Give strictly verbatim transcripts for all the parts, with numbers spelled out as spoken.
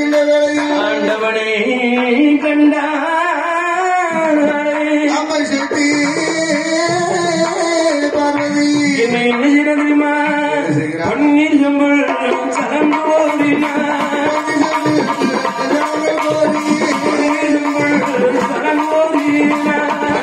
வருகின்ற வேளையில் ஆண்டவனே கண்டா அம்மை செட்டி பார்வதி என்ன என்ன செய்யணுமா பன்னீர் செம்பல் சலம் கோரினா சலம் கோரினா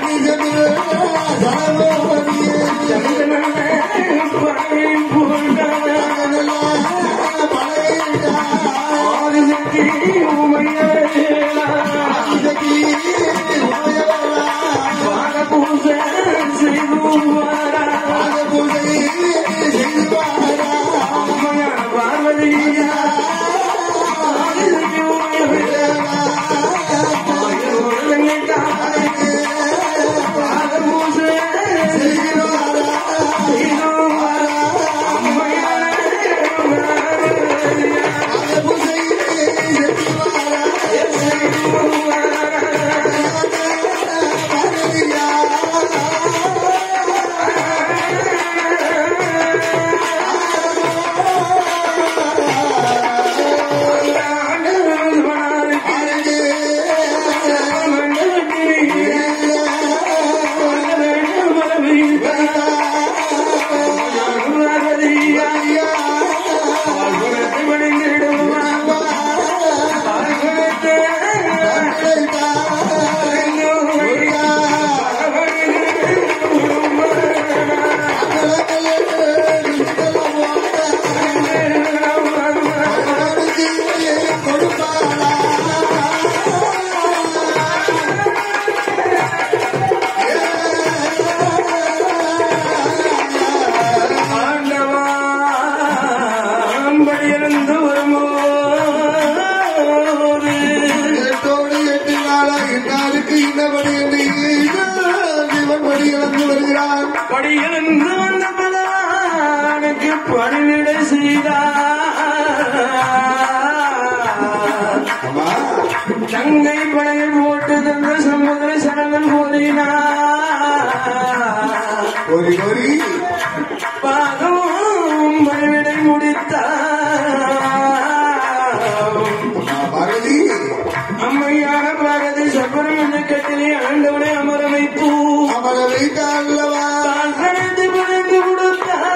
படியிலிருந்து வந்த பலனுக்கு பணிவிடை செய்தார். தங்கை படையை போட்டு தந்த சமுதிர சரங்கள் போதினார். பாகவும் பணிவிடை முடித்தார். அம்மையான பாரதி சபரமண கட்டிலே ஆண்டவனை அமர வைப்பு அமர வைத்தால்லவா கணத்து பணிந்து கொடுத்தார்.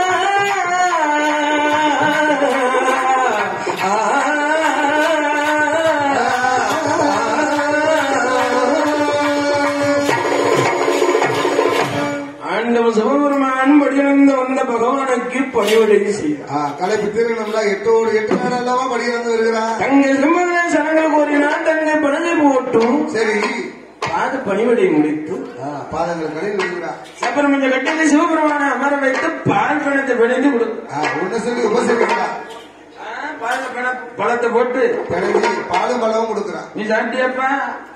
ஆண்டவன் சிவபெருமான் படியிலிருந்து வந்த பகவானுக்கு பணிவிடை செய்தார். கலைப்பு திருநம்ல எட்டோடு எட்டு நாள் அல்லவா படியிலிருந்து வருகிறார். தங்கள் சிம்மனை சரங்கள் கோரினால் தன்னை பணிந்து போட்டும் சரி பாத பணிவிடை முடித்து பாதங்கள் கடையில் வருகிறார். சபரமஞ்ச கட்டிலை சிவபெருமான அமர வைத்து பால் பணத்தை பிணைந்து கொடுத்தார். ஒன்னு சொல்லி உபசரிக்கிறார். பழத்தை போட்டு பிணைஞ்சு பாலும் பழமும் கொடுக்கிறார். நீ சாப்பிட்டியப்பா?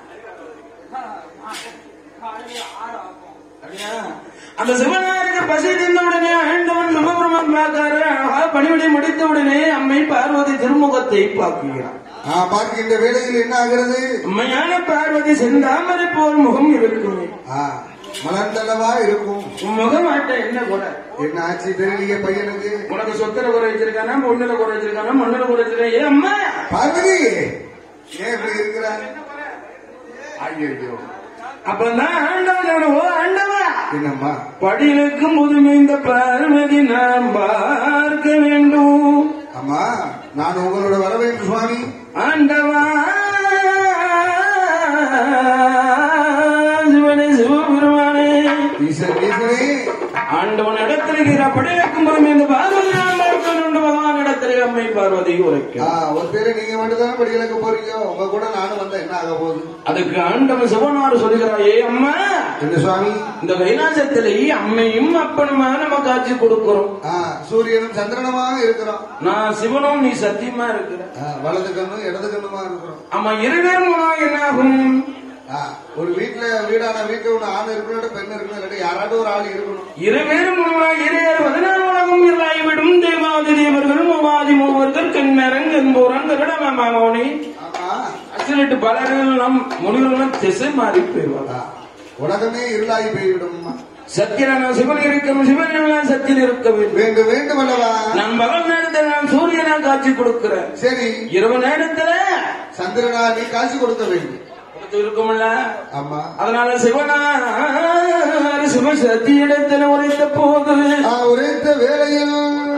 அந்த சிவனாருக்கு பசி தந்த உடனே ஆண்டவன் சிவபெருமான் பார்த்தாரு. பணிவிடை முடித்த உடனே அம்மை பார்வதி திருமுகத்தை பார்க்கிறார். பார்க்கின்ற வேளையில் என்ன ஆகிறது? உண்மையான பார்வதி செந்தாமரை போல் முகம் இருக்கும். மலர்ந்தல்லவா இருக்கும். முகம் ஆட்ட என்ன கூட என்ன ஆச்சு தெரியலையே பையனுக்கு. உனக்கு சொத்துல குறை வச்சிருக்கானா, பொண்ணுல குறை வச்சிருக்கானா, மண்ணுல குறை வச்சிருக்கா? ஏ அம்மா பார்வதி ஏன் இப்படி இருக்கிறார்? ஐயோ அப்பதான் ஆண்டவன் ஓ ஆண்டவா என்னம்மா படியிலுக்கும் புதுமை இந்த பார்வதி நாம் பார்க்க வேண்டும். அம்மா நான் உங்களோட வர வேண்டும் சுவாமி. ஆண்டவா சிவனே சிவபெருமானே ஈஸ்வரன் ஈஸ்வரே ஆண்டவன் இடத்திருக்கிற படியிலுக்கும் புதுமை இந்த பார்வதி நாம் பார்க்க வேண்டும். பகவான் இடத்திலே அம்மை பார்வதி உரைக்க ஒரு பேரு நீங்க மட்டும் தானே படிகளுக்கு போறீங்க. உங்க கூட நானும் வந்தா என்ன ஆக போகுது? அதுக்கு ஆண்டவன் சிவனார் சொல்கிறார். ஏ அம்மா என்ன சுவாமி இந்த கைலாசத்திலேயே அம்மையும் அப்பனுமா நம்ம காட்சி கொடுக்கிறோம். சூரியனும் சந்திரனுமாக இருக்கிறோம். நான் சிவனும் நீ சத்தியமா இருக்கிற. வலது கண்ணும் இடது கண்ணுமா இருக்கிறோம். ஆமா இருவேரும் என்ன ஆகும்? ஒரு வீட்டுல வீடான வீட்டுல ஒண்ணு ஆண் இருக்கணும் பெண் இருக்கணும் யாராவது ஒரு ஆள் இருக்கணும். இருவேரும் இரு பதினாறு உலகம் இல்லாய்விடும் தேவாதி தேவர்கள் மூவாதி மூவர்கள் கண்மரங் என்போரன் கருடமாமோனி அச்சலிட்டு பலர்கள் நம் முனிவர்களும் திசை மாறி போய்வாங்க. உலகமே இருளாகி போய்விடும். சத்தியன சிவன் இருக்கும் சிவன் சத்தியில் இருக்க வேண்டும் வேண்டும் அல்லவா? நான் பகல் நேரத்தில் நான் சூரியனா காட்சி கொடுக்கிறேன். சரி இரவு நேரத்துல சந்திரனா நீ காசு கொடுக்க வேண்டும் இருக்கும்ல. ஆமா. அதனால சிவனார் சிவசக்தி இடத்துல உரைத்த போது உரைத்த வேளையில்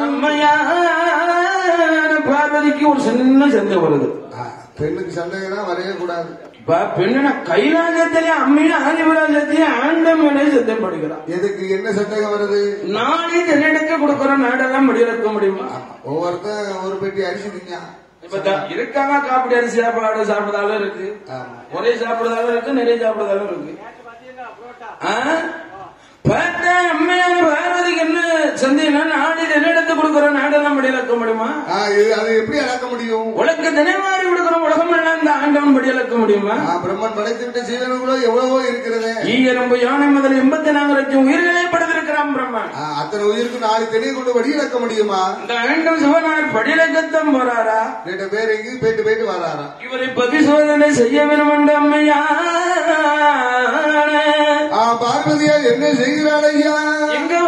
அம்மையார் பார்வதிக்கு ஒரு சின்ன சந்தேகம் வருது. பெண்ணுக்கு சந்தேகம் வரவே கூடாது. பெண்ணா கைலாசத்திலே அம்மையா ஆதிபராஜத்திலே ஆண்டவனே சத்தம் படுகிறான். எதுக்கு என்ன சந்தேகம் வருது? நானே தென்னெடுக்க கொடுக்கிற நாடெல்லாம் முடியெடுக்க முடியுமா? ஒவ்வொருத்தன் ஒரு பெட்டி அரிசி திங்க இருக்காங்க. காப்பி அரிசி சாப்பாடு சாப்பிடுறதாலும் இருக்கு, ஒரே சாப்பிடுறதாலும் இருக்கு, நிறைய சாப்பிடுறதாலும் இருக்கு. பார்த்தா அம்மையான பார்வதிக்கு என்ன சந்தேகம்? நாடு தென்னெடுத்து கொடுக்கிற நாடெல்லாம் படி இழக்க முடியுமா? அது எப்படி இழக்க முடியும்? உலக தினமாறி கொடுக்கிற உலகம் எல்லாம் இந்த ஆண்டவன் படி இழக்க முடியுமா? பிரம்மன் படைத்துவிட்ட சீதனங்களோ எவ்வளவோ இருக்கிறது. ஈயரம்பு யானை முதல் எண்பத்தி நான்கு லட்சம் உயிர்களை படைத்திருக்கிறான் பிரம்மன். அத்தனை உயிருக்கு நாலு தெளிவு கொண்டு படி இழக்க முடியுமா? இந்த ஆண்டம் சிவனார் படி இழக்கத்தான் போறாரா? ரெண்டு பேர் எங்க போயிட்டு போயிட்டு வராரா? இவரை பரிசோதனை செய்ய வேண்டும் அம்மையா. பார்வதியா என்ன செய்கிறாள் ஐயா? எங்க